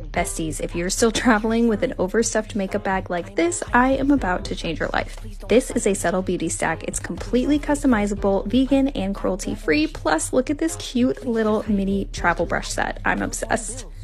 Besties, if you're still traveling with an overstuffed makeup bag like this, I am about to change your life. This is a Subtl Beauty stack. It's completely customizable, vegan, and cruelty-free. Plus, look at this cute little mini travel brush set. I'm obsessed.